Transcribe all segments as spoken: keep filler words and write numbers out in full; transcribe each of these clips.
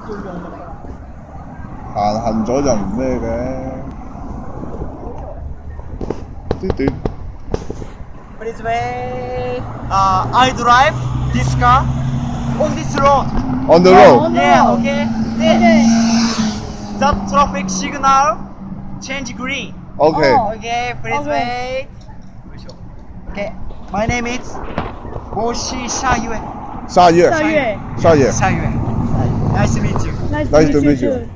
行行咗就唔咩嘅。啲啲。 Please wait. Uh, I drive this car on this road. On the road. Yeah, okay. Then the traffic signal change green. Okay. Okay, please wait. Okay, my name is Boshi Shayue. 沙月。 沙月。 沙月。 Shayue. Nice to meet you. Nice to meet you.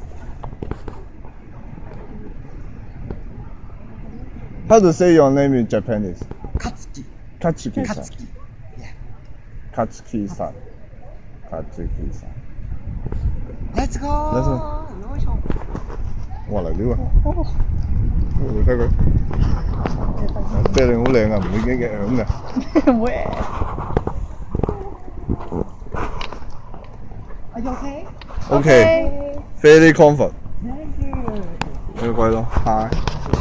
How to say your name in Japanese? Katsuki. Katsuki-san. Katsuki. Yeah. Katsuki-san. Katsuki-san. Let's go. Let's go. 哇嚟料啊！你睇佢，啤令好靚啊，唔會驚嘅響嘅。 唔會。 Are you okay? Okay. Very comfort. Thank you. 呢個貴咯 ，Hi。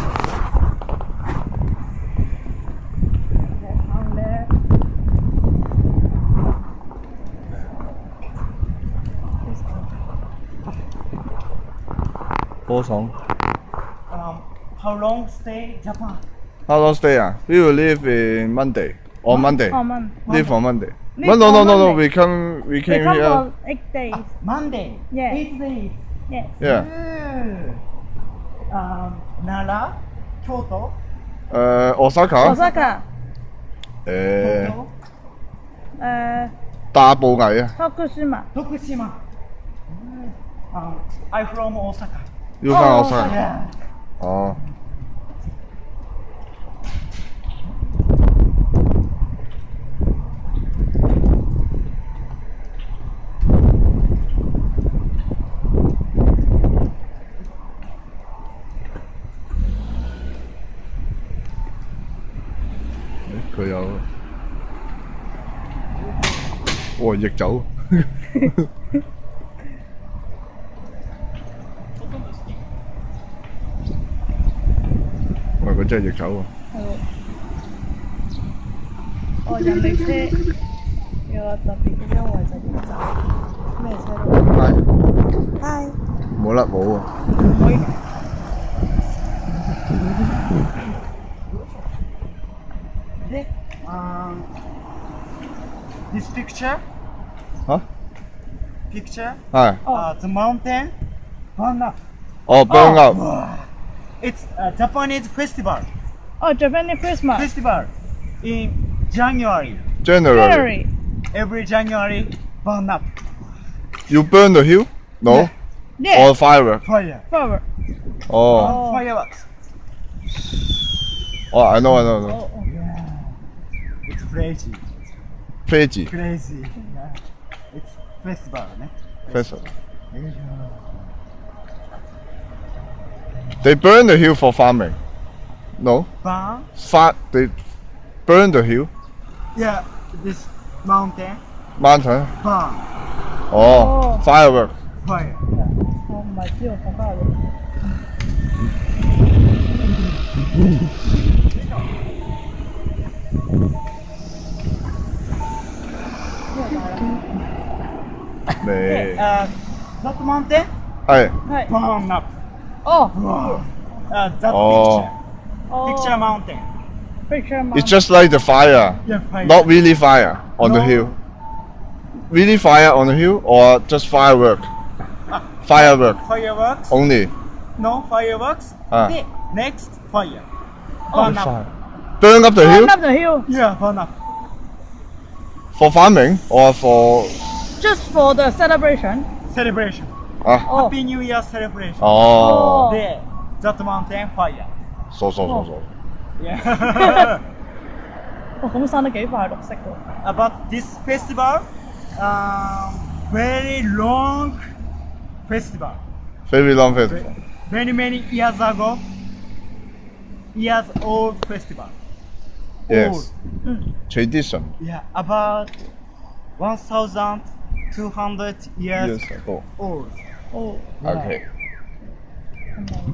波爽。 Um, how long stay Japan? How long stay 啊 ？We will leave in Monday. On Monday. On Monday. Leave on Monday. Leave No, no, on no, no. Monday. We come. We We came come here. for eight days. Monday. Yeah. Eight days. Yes. Yeah. Good. Um, Nara, Kyoto, 誒，Osaka。 Osaka. 誒， Tokyo, 誒大埔藝啊。 Tokushima. Tokushima. Um, I'm from Osaka. 要翻 Osaka。 Yeah. 哦。佢有，哇！逆走，喂，佢真係逆走喎。 哦，人力車有個特別嘅優惠就點走？咩車都係， Hi。 冇甩帽喎。 可以。 Um, this picture, 嚇？ picture, 係。 uh, the mountain, burn up. 哦，burn up。 It's a Japanese festival. Oh, Japanese Christmas. Festival in January. January. January. Every January, burn up. You burn the hill? No. Yeah. Or firework? Fire. Flower. 哦。 Oh. Fireworks. 哦，I know, I know, I know. Oh, oh. It's crazy. Crazy. Crazy. Yeah. It's festival, ne? Festival. They burn the hill for farming. No. Burn? Fa they burn the hill. Yeah. This mountain, Mountain. burn. 哦 ，firework. Fire. 我唔係知道放翻嚟。 未。 Uh, that mountain, 係。 係。 burn up. 哦。 Uh, that Oh. picture. 哦。 Picture mountain. Picture It's just like the fire, Yeah, fire. not really fire on the No. hill. Really fire on the hill or just firework? Firework Fireworks. only. No fireworks. Ah. The next fire. Oh, Burn up. Fire. Burn up the Burn hill up the hill. Yeah, burn up. for farming or for Just for the celebration. Celebration. 啊 Oh. Happy New Year celebration. 哦， There, that mountain fire. 傻傻傻傻。 Yeah. 哇，咁生得幾快綠色喎。 About this festival, um, very long festival. Very long festival. Many many years ago, years old festival. Yes. Mm. Tradition. Yeah, about one thousand two hundred years Years ago. old. 哦， OK。 咁咪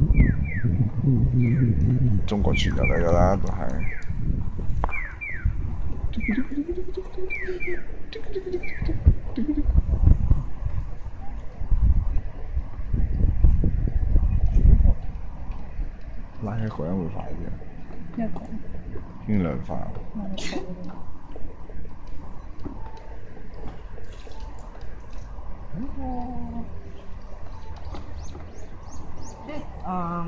中國傳入嚟㗎啦，都係。 一個人會快啲， 一個應兩快。 で、あ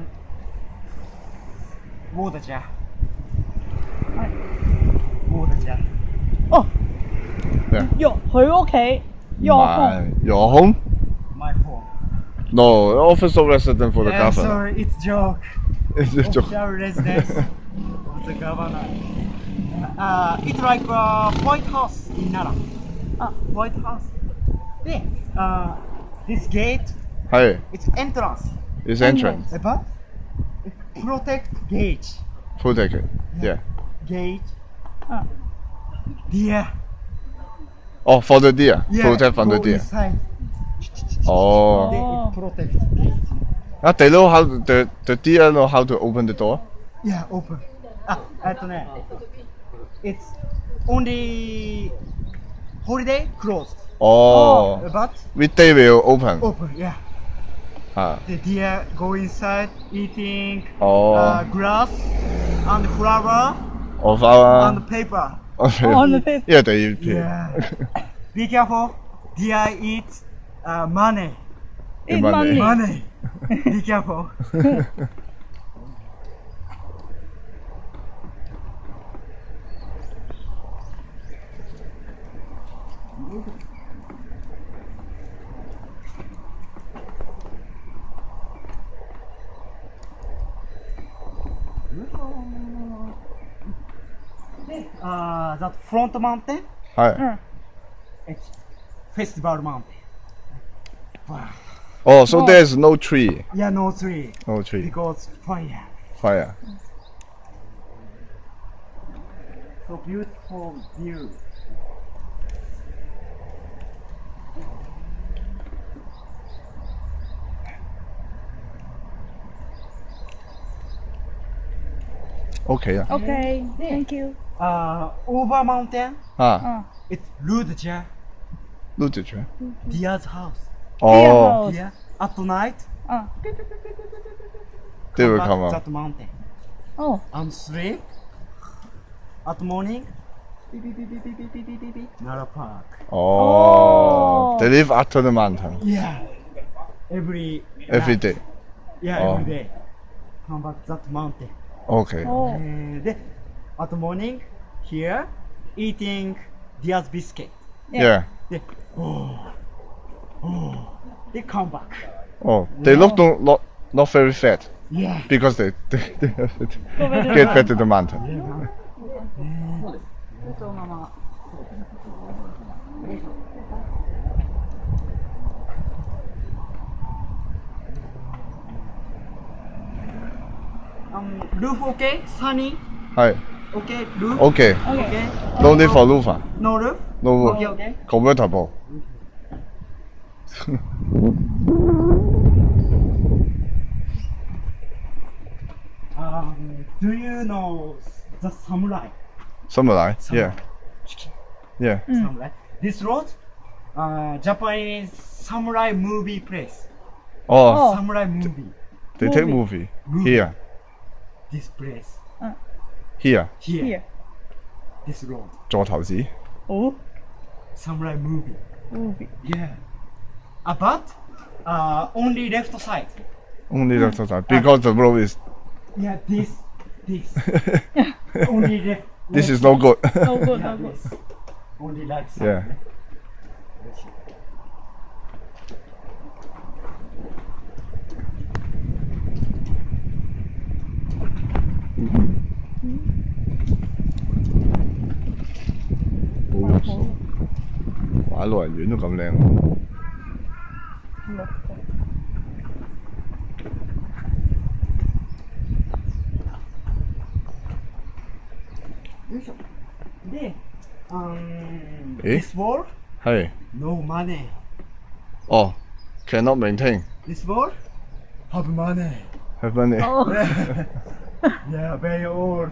ー、我的家。 係。 我的家。 哦， 咩？ 肉佢屋企，肉唔係 your home? My home. No, official resident for the Yeah, governor. sorry, it's joke. It's a joke. Official residence of the governor. Uh, it's like a White House in Nara. あ、 White House. で、uh, this gate, 係 it's entrance. It's entrance. But it protect gate. Protected. Yeah. Gate. 啊， Deer. Oh, for the deer. Yeah, Protect from the go deer. inside. Oh. They Oh. protect gate. Ah, they know how to, the the deer know how to open the door. Yeah, open. あ、えっとね、it's only holiday closed. Oh. But Weekday will open. open, yeah. 啊 The deer go inside eating Oh. uh, grass and flower Of our. and paper. Okay. on the paper. Yeah, they eat. Yeah. Be careful. Deer eat uh, money. Eat money. money. Money. Be careful. Uh, that front mountain, 係。 嗯， it's festival mountain. Wow. Oh, so Oh. there's no tree. Yeah, no tree No tree. because fire. Fire. So beautiful view. OK 啊。 OK，thank you。 Uh, over mountain, 啊， 嗯 it's Ludja, 錄住住。 Deer's house. 哦 Deer house Deer at night, 嗯， they will back come out. that mountain 哦， and sleep. At morning, beep, beep, beep, beep, beep, beep, beep, beep, beep, Nara Park. 哦 Oh. They live after the mountain. Yeah, every Every night. day. Yeah, Oh. every day. Come back that mountain. OK。 哦， And at morning, here, eating Deer's biscuit. Yeah. They, oh, oh, they come back. Oh, they look don't, not not very fat Yeah. because they they, they have to Go back to the get back to the mountain. Yeah. 做妈妈。 Um, roof okay? Sunny? 係 Okay, roof? OK。 Okay. No need for roof 啊 No roof? No roof. Okay, okay. Convertible. Um, do you know the samurai? Samurai. Samurai. Yeah. Yeah. Samurai. This road, uh, Japanese samurai movie place. Oh, Oh. Samurai movie. they take movie Movie. here. This place. Here. Here. Here。 This road. 座頭市。 哦 Samurai movie. ，movie。 Yeah. Uh, but uh, only left side. Only left side because the road is. Yeah, this, this. Only left. This left is no good. No good, Yeah, no good。 this. Only right side. Yeah. Oh, 哇！老人院都咁靚喎。 六個。 で、um, え this wall, 係。 no money. 哦，cannot maintain. This wall, have money. Have money. 哦， Yeah, very old.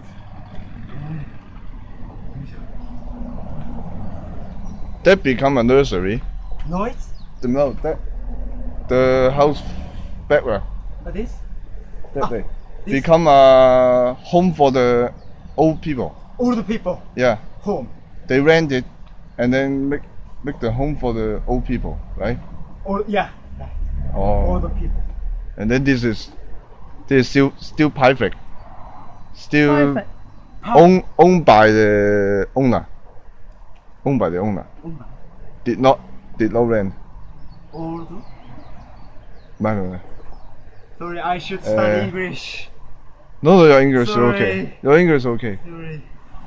That become a nursery. Noise, The no that the house backward. like this. That way. become a home for the old people. Old people Yeah, home. they rent it and then make make the home for the old people, right? Old, yeah. Right. Oh, Old people. and then this is this is still still private, still Private. owned owned by the owner, owned by the owner. Old. Did not did not rent. Old. 唔係唔係 Sorry, I should study Uh, English. No, no, your English is Sorry. okay. Your English is okay. Sorry.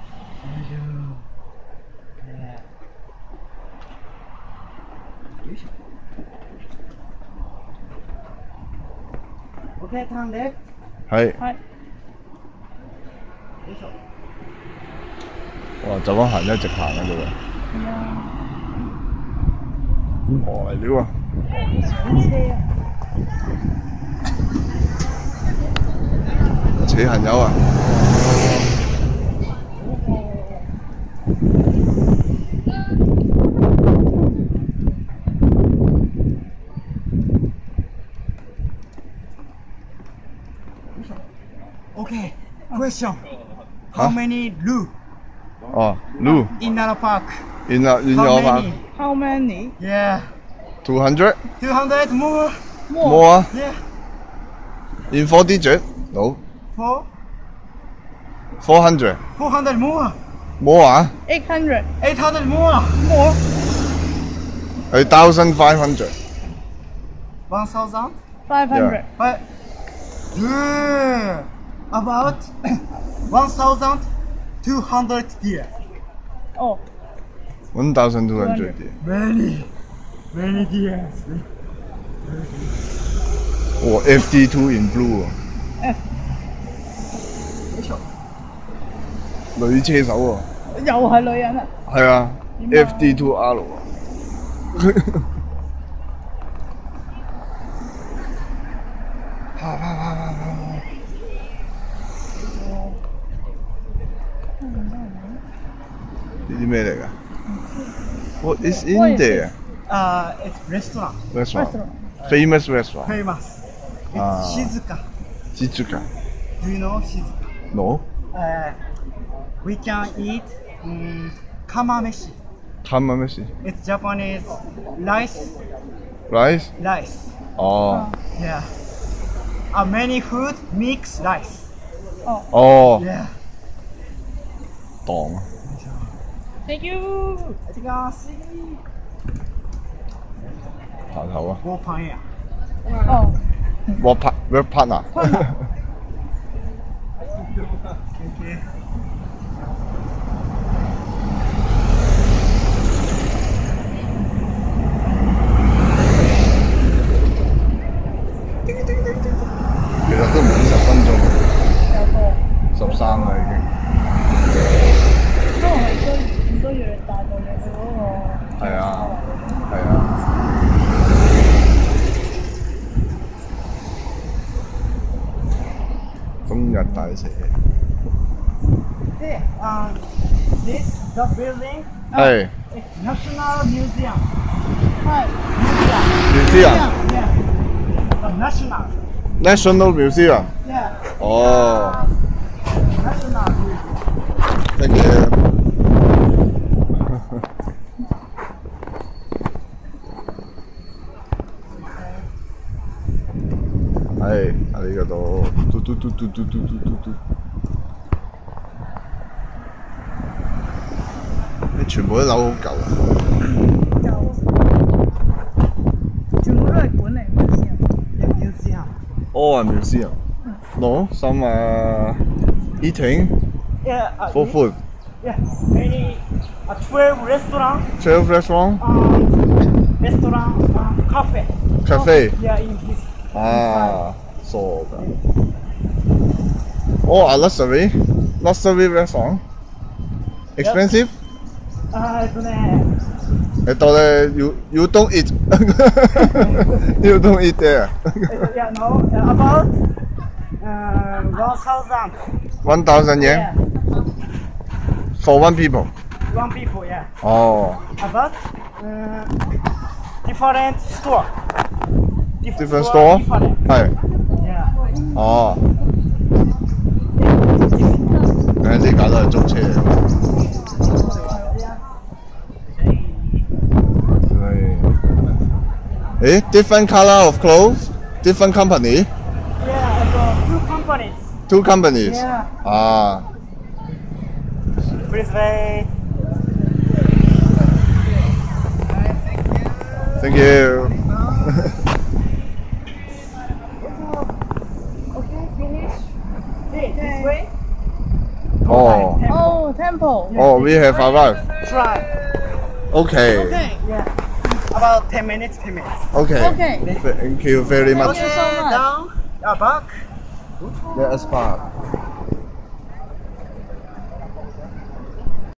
Yeah. Okay, turn left. 係， 係。 哇，就咁行一直行喺度嘅。 係啊。 何嚟料啊？ 上車啊！ 扯行友啊！ Okay, question. How Huh? many loo 哦，Lu in Nara Park? in a in How your many? How many? Yeah. two hundred two hundred more? more 啊 Yeah. in four digit no Four? four hundred four hundred more? more 啊 Eight hundred eight hundred more? more. a thousand five hundred one thousand? Five hundred. But yeah, about one thousand two hundred deer. Oh, one thousand two hundred Many, many deers. 哇 F D two in blue 喎 F 女車手喎又係女人啊！ 係啊點啊 F D two R 喎啪啪啪啪啪呢啲咩嚟㗎 What is in What is there? Uh, it's restaurant, Restaurant. Restaurant. Famous restaurant. famous. It's Ah. Shizuka. Shizuka. Do you know Shizuka? No? Uh, we can eat um, kamameshi. Kamameshi. It's Japanese rice, Rice? rice. Oh. Yeah. Uh, many food mix rice. Oh. Yeah. 檔 Thank you。 I think I'll see. 爬頭啊 Go pan ya. 哦， Work part work partner. Partner. Okay. 其實都唔止十分鐘， 有個十三啦已經。 可能係需唔需要帶到你去嗰個？ 係啊，係啊。冬日大蛇。 Hey, um, this the building 係 is National Museum. 係 Museum. Museum Yeah. The national. National Museum。 Yeah. 哦， National Museum. 乜嘢？係啊りがとう。嘟嘟嘟嘟嘟嘟嘟嘟嘟。你全部啲樓好舊啊！ 有，全部都係管理嘅先。 Yeah, museum. All a museum. No, some uh, eating Yeah. Uh, for food. Yeah. Many. Uh, twelve restaurant. Twelve restaurant, Um, restaurant. Um, cafe. cafe. Yeah, in this. 啊，傻㗎。Oh, a luxury, luxury restaurant. Expensive? Uh, えっとね。 I thought uh, you you don't eat. You don't eat there. えっと Yeah, no. Uh, about uh, one thousand. One thousand yen Yeah. for one people. One people. Yeah. Oh, About uh, different store. Dif- different store. Different. 係。 Yeah. 哦， 喺呢架都係租車嚟嘅。誒 ，different color of clothes, different company. Yeah, I got two companies. Two companies. Yeah. Ah. Please wait. Thank you. Okay, finish. Hey, this way. Oh. Oh, temple. Oh, we have arrived. Try. Okay. Okay. Yeah. About ten minutes, ten minutes. Okay. Okay. Thank you very much. Thank you so much. Down, uh, back. Let us park.